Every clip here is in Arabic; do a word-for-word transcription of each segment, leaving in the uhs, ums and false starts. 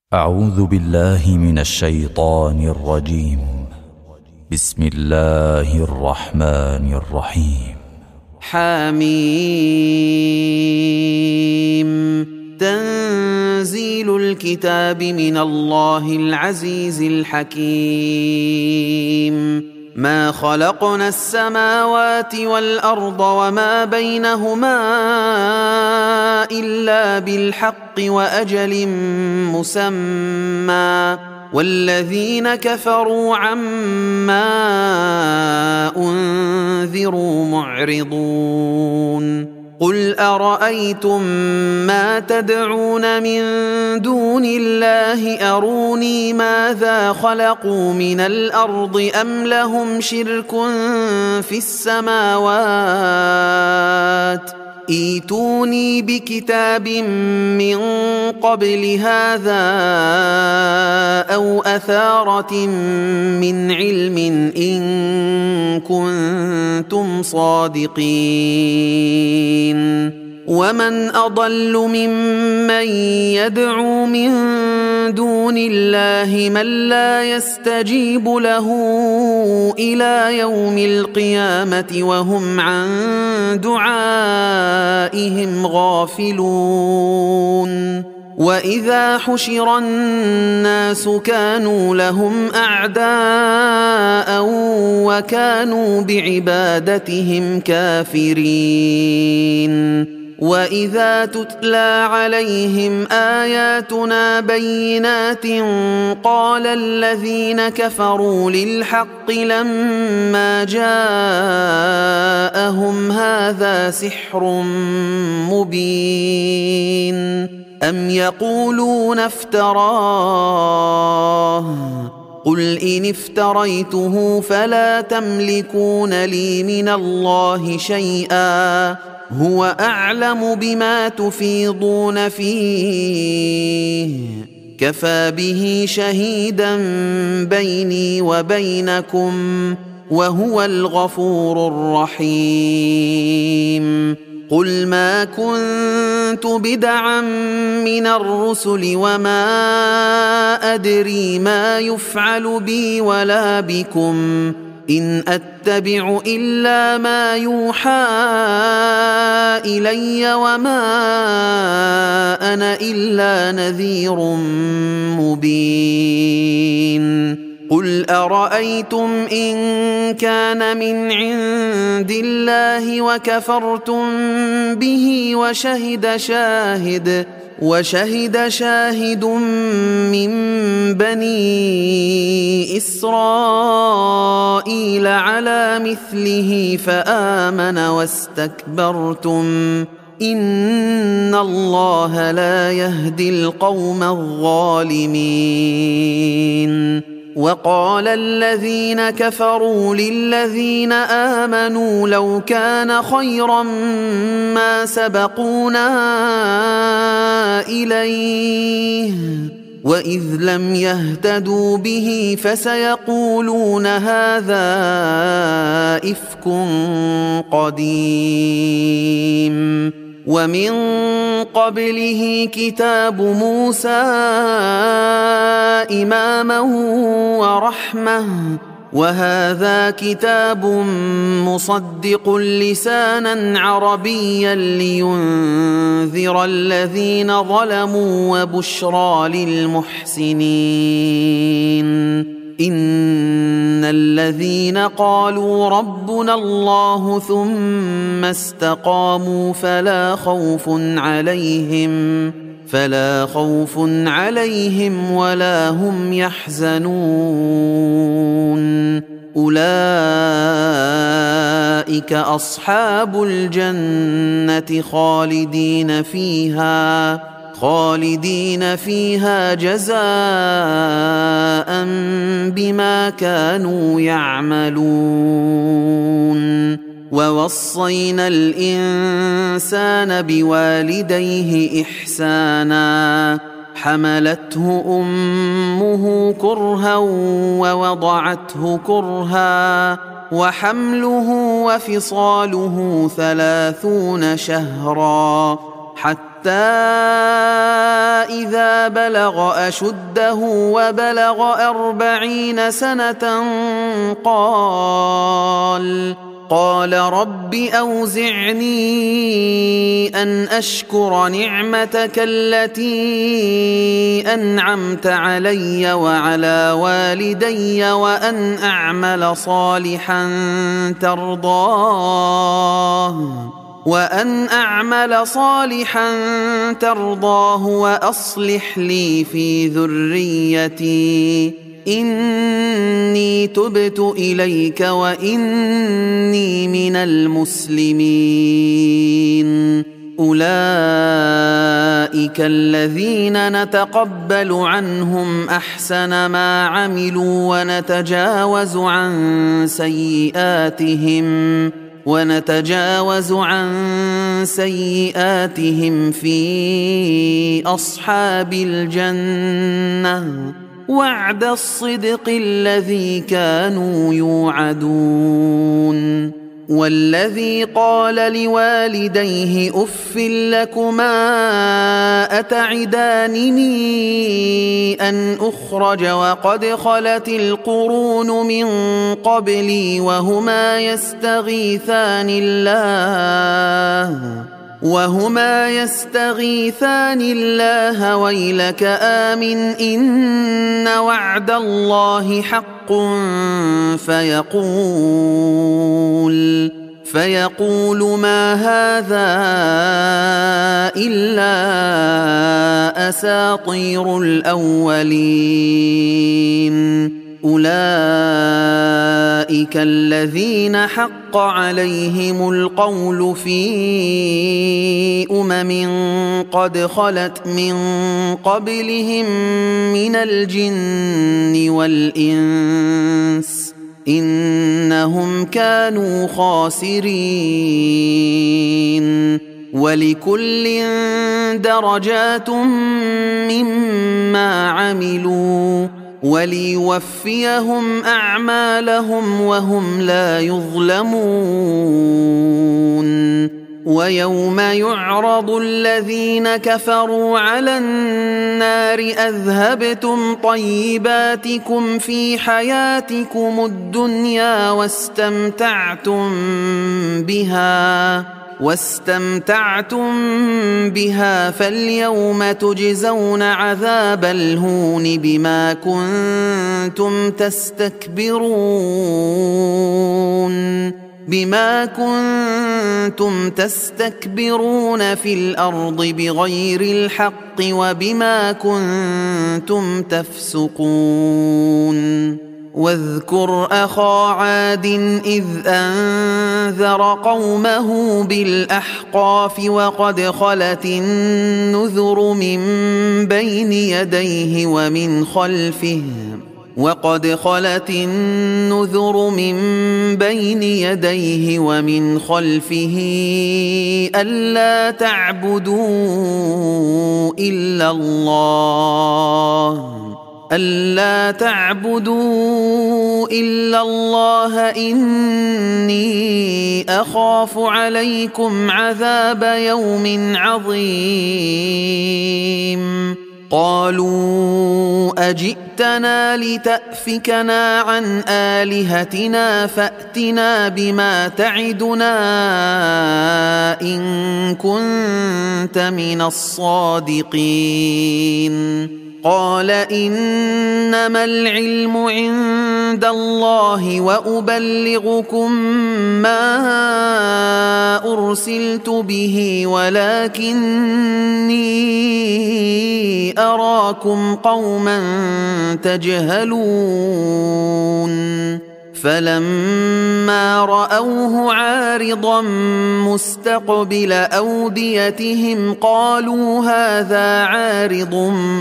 أعوذ بالله من الشيطان الرجيم. بسم الله الرحمن الرحيم. حميم. تنزيل الكتاب من الله العزيز الحكيم. ما خلقنا السماوات والأرض وما بينهما إلا بالحق وأجل مسمى، والذين كفروا عما أنذروا معرضون. قل أرأيتم ما تدعون من دون الله أروني ماذا خلقوا من الأرض أم لهم شرك في السماوات ائتوني بكتاب من قبل هذا أو أثارة من علم إن كنتم صادقين. ومن أضل ممن يدعو من دون الله من لا يستجيب له إلى يوم القيامة وهم عن دعائهم غافلون. وإذا حشر الناس كانوا لهم أعداء وكانوا بعبادتهم كافرين. وإذا تتلى عليهم آياتنا بينات قال الذين كفروا للحق لما جاءهم هذا سحر مبين. أم يقولون افتراه قل إن افتريته فلا تملكون لي من الله شيئا هو أعلم بما تفيضون فيه كفى به شهيدا بيني وبينكم وهو الغفور الرحيم. قل ما كنت بدعا من الرسل وما أدري ما يفعل بي ولا بكم إن أتبع إلا ما يوحى إلي وما أنا إلا نذير مبين. قل أرأيتم إن كان من عند الله وكفرتم به وشهد شاهد وشهد شاهد من بني إسرائيل على مثله فآمن واستكبرتم إن الله لا يهدي القوم الظالمين. وقال الذين كفروا للذين آمنوا لو كان خيرا ما سبقونا إليه وإذ لم يهتدوا به فسيقولون هذا إفك قديم. ومن قبله كتاب موسى إماما ورحمة وهذا كتاب مصدق لسانا عربيا لينذر الذين ظلموا وبشرى للمحسنين. إن الذين قالوا ربنا الله ثم استقاموا فلا خوف عليهم فلا خوف عليهم ولا هم يحزنون. أولئك أصحاب الجنة خالدين فيها خالدين فيها جزاء بما كانوا يعملون. ووصينا الإنسان بوالديه إحسانا حملته أمه كرها ووضعته كرها وحمله وفصاله ثلاثون شهرا حتى إذا بلغ أشده وبلغ أربعين سنة قال قال رب أوزعني أن أشكر نعمتك التي أنعمت علي وعلى والدي وأن أعمل صالحا ترضاه وأن أعمل صالحا ترضاه وأصلح لي في ذريتي إني تبت إليك وإني من المسلمين أولئك الذين نتقبل عنهم أحسن ما عملوا ونتجاوز عن سيئاتهم ونتجاوز عن سيئاتهم في أصحاب الجنة وعد الصدق الذي كانوا يوعدون والذي قال لوالديه أف لكما أتعدانني أن أخرج وقد خلت القرون من قبلي وهما يستغيثان الله وهما يستغيثان الله ويلك آمن إن وعد الله حق فيقول فيقول ما هذا إلا أساطير الأولين أولئك الذين حق عليهم القول في أمم قد خلت من قبلهم من الجن والإنس إنهم كانوا خاسرين ولكل درجات مما عملوا وليوفيهم أعمالهم وهم لا يظلمون ويوم يعرض الذين كفروا على النار أذهبتم طيباتكم في حياتكم الدنيا واستمتعتم بها واستمتعتم بها فاليوم تجزون عذاب الهون بما كنتم تستكبرون بما كنتم تستكبرون في الأرض بغير الحق وبما كنتم تفسقون واذكر أخا عاد إذ أنذر قومه بالأحقاف وقد خلت النذر من بين يديه ومن خلفه وقد خلت النذر من بين يديه ومن خلفه ألا تعبدوا إلا الله ألا تعبدوا إلا الله إني أخاف عليكم عذاب يوم عظيم قالوا أجئتنا لتأفكنا عن آلهتنا فأتنا بما تعدنا إن كنت من الصادقين قال إنما العلم عند الله وأبلغكم ما أرسلت به ولكني أراكم قوما تجهلون فلما رأوه عارضا مستقبل أوديتهم قالوا هذا عارض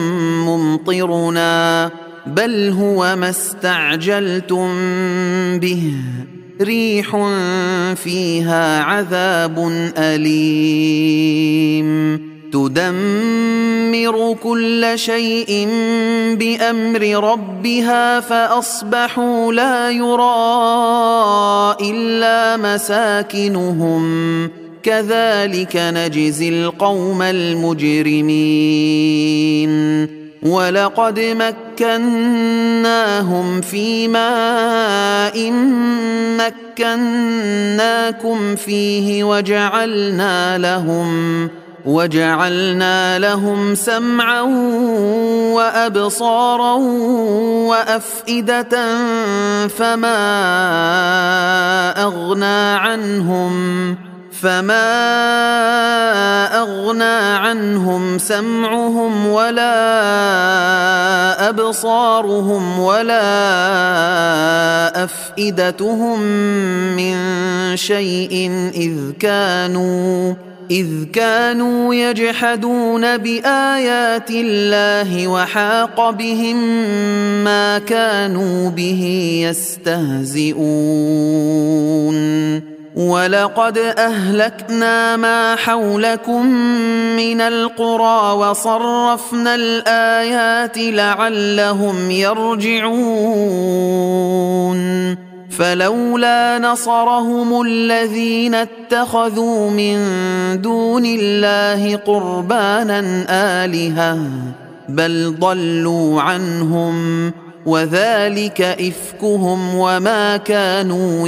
ممطرنا بل هو ما استعجلتم به ريح فيها عذاب أليم تدمر كل شيء بأمر ربها فأصبحوا لا يرى إلا مساكنهم كذلك نجزي القوم المجرمين ولقد مكناهم في ماء مكناكم فيه وجعلنا لهم وجعلنا لهم سمعا وأبصارا وأفئدة فما أغنى عنهم فما أغنى عنهم سمعهم ولا أبصارهم ولا أفئدتهم من شيء إذ كانوا إذ كانوا يجحدون بآيات الله وحاق بهم ما كانوا به يستهزئون ولقد أهلكنا ما حولكم من القرى وصرفنا الآيات لعلهم يرجعون فلولا نصرهم الذين اتخذوا من دون الله قربانا آلهة بل ضلوا عنهم وذلك إفكهم وما كانوا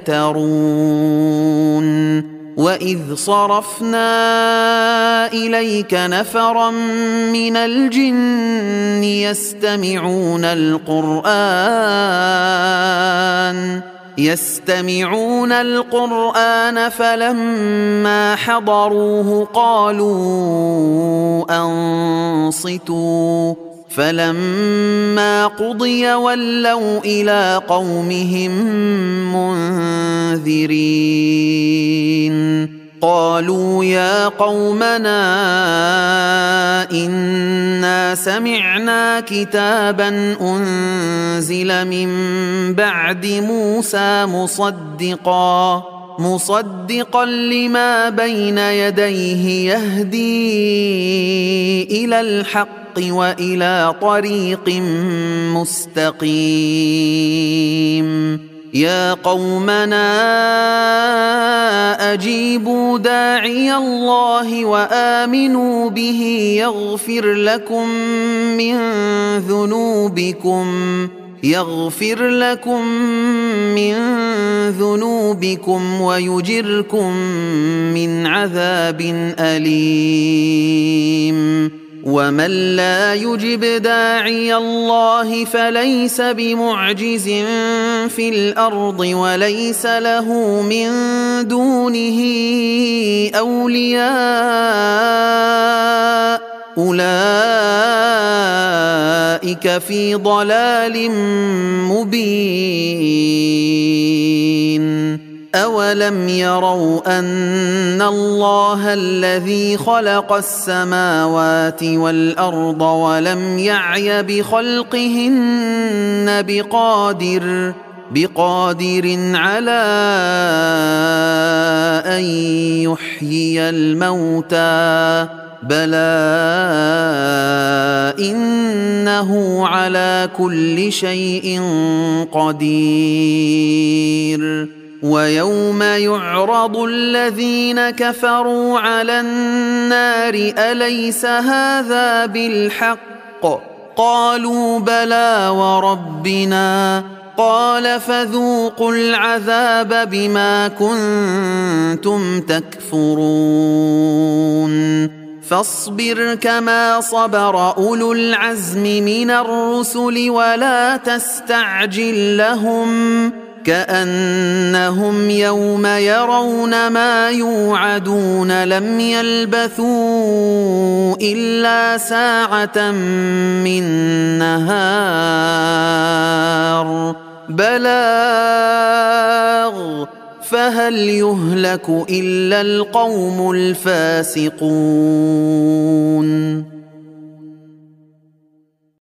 يفترون وإذ صرفنا إليك نفرا من الجن يستمعون القرآن يستمعون القرآن فلما حضروه قالوا أنصتوا فلما قضي ولوا إلى قومهم منذرين قالوا يا قومنا إنا سمعنا كتابا أنزل من بعد موسى مصدقا مصدقا لما بين يديه يهدي إلى الحق وإلى طريق مستقيم يا قومنا أجيبوا داعي الله وآمنوا به يغفر لكم من ذنوبكم يغفر لكم من ذنوبكم ويجركم من عذاب أليم ومن لا يجب داعي الله فليس بمعجز في الأرض وليس له من دونه أولياء أولئك في ضلال مبين أولم يروا أن الله الذي خلق السماوات والأرض ولم يعي بخلقهن بقادر بقادر على أن يحيي الموتى بلى إنه على كل شيء قدير ويوم يعرض الذين كفروا على النار أليس هذا بالحق قالوا بلى وربنا قال فذوقوا العذاب بما كنتم تكفرون فاصبر كما صبر أولو العزم من الرسل ولا تستعجل لهم كأنهم يوم يرون ما يوعدون لم يلبثوا إلا ساعة من نهار بلاغ فهل يهلك إلا القوم الفاسقون